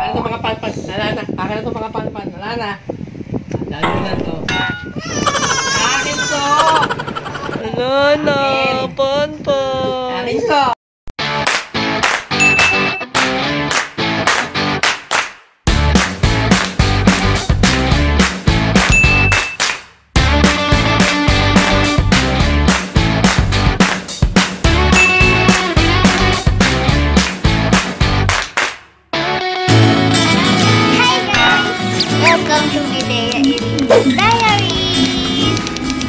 Akin to mga panpan. Wala na. Akin na to mga panpan. Wala na. Dali na to. Akin to. Wala na. Panpan. Akin to. Welcome to Medea Iri's Diaries!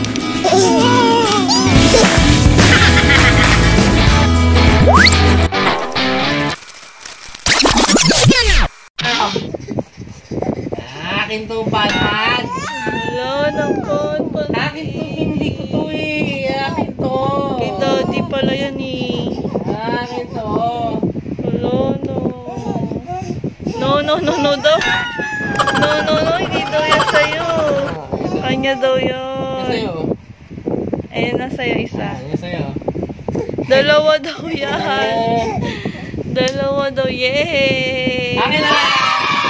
Akin to panpan. Wala na, panpan. Akin to, hindi ko to eh. Akin to. Kay daddy pala yan eh. Akin to. Wala na. No daw. No, hindi daw yan sa'yo. Kanya daw Yan yun. sa'yo. Ayan na sa'yo isa. Yan sa'yo. Dalawa daw yan. Dalawa daw, yay! Akin na lang.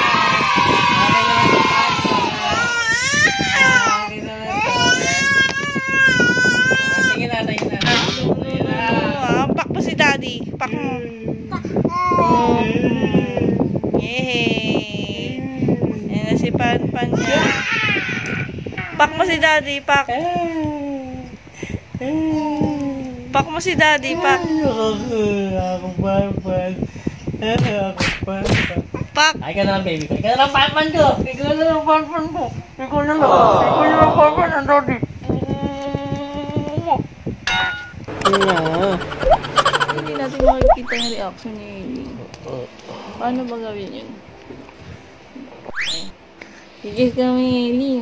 Akin na lang to. Sige na. Pak mo si daddy. Pak mo. Yay! Ayan na si Panpan niya. Pak mo si daddy, pak. Pak mo si daddy, pak. Ako panpan. Pak. Ay ka na lang baby ko. Ikaw na lang panpan ko. Ikaw na lang panpan ko. Ikaw na lang panpan ang daddy. Hindi natin makikita yung reaction ni Eli. Paano ba gawin yun? Sige kami, Eli.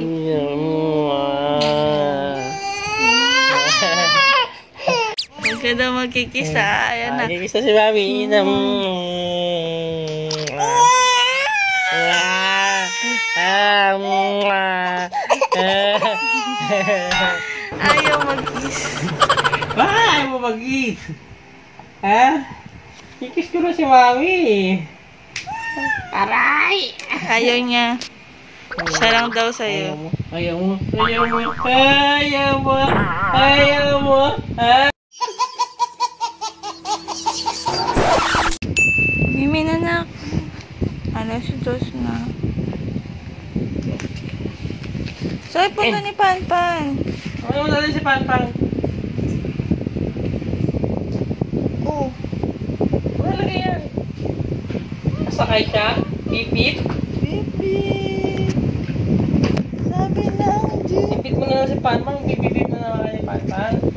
Huwag ka daw magkikisa. Ayan na. Kikisa si Mami. Ayaw mag-kiss. Bakit ayaw mo mag-eat? Ha? Kikis ko na si Mami. Aray! Ayaw niya. Siya lang daw sa'yo. Ayaw mo. Ha? Mimi nanak. Alas dos na. Saan punta ni Panpan? Ano mo natin si Panpan? Oh. Ano lagi yan? Nasakay siya? Pipit? Pipit. Sabi lang, Jim. Pipit mo na lang si Panpan. Pipipit mo na lang si Panpan.